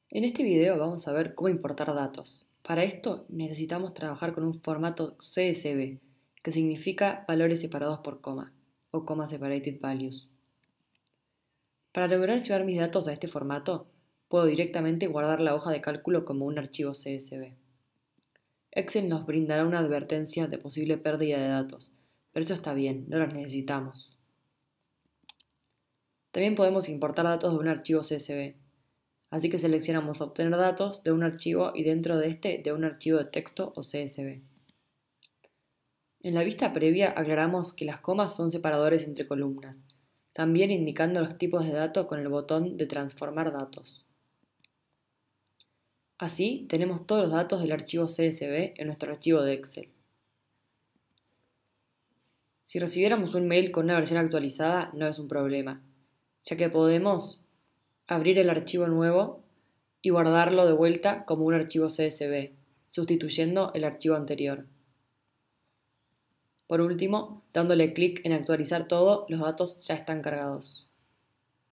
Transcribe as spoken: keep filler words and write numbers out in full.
En este video vamos a ver cómo importar datos. Para esto necesitamos trabajar con un formato C S V, que significa valores separados por coma, o comma separated values. Para lograr llevar mis datos a este formato, puedo directamente guardar la hoja de cálculo como un archivo C S V. Excel nos brindará una advertencia de posible pérdida de datos, pero eso está bien, no los necesitamos. También podemos importar datos de un archivo C S V. Así que seleccionamos obtener datos de un archivo y dentro de este de un archivo de texto o C S V. En la vista previa aclaramos que las comas son separadores entre columnas, también indicando los tipos de datos con el botón de transformar datos. Así tenemos todos los datos del archivo C S V en nuestro archivo de Excel. Si recibiéramos un mail con una versión actualizada no es un problema, ya que podemos abrir el archivo nuevo y guardarlo de vuelta como un archivo C S V, sustituyendo el archivo anterior. Por último, dándole clic en actualizar todo, los datos ya están cargados.